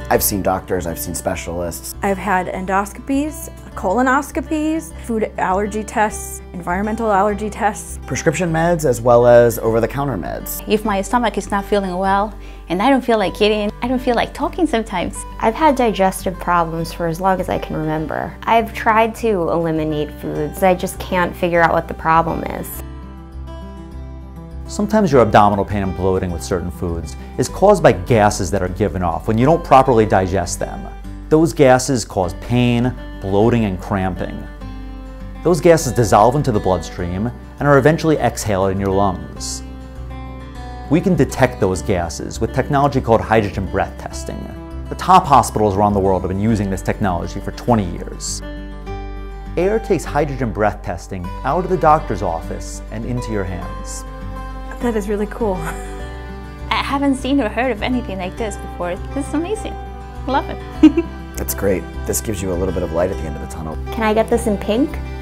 I've seen doctors, I've seen specialists. I've had endoscopies, colonoscopies, food allergy tests, environmental allergy tests. Prescription meds as well as over-the-counter meds. If my stomach is not feeling well and I don't feel like eating, I don't feel like talking sometimes. I've had digestive problems for as long as I can remember. I've tried to eliminate foods. I just can't figure out what the problem is. Sometimes your abdominal pain and bloating with certain foods is caused by gases that are given off when you don't properly digest them. Those gases cause pain, bloating, and cramping. Those gases dissolve into the bloodstream and are eventually exhaled in your lungs. We can detect those gases with technology called hydrogen breath testing. The top hospitals around the world have been using this technology for 20 years. AIRE takes hydrogen breath testing out of the doctor's office and into your hands. That is really cool. I haven't seen or heard of anything like this before. This is amazing. I love it. That's great. This gives you a little bit of light at the end of the tunnel. Can I get this in pink?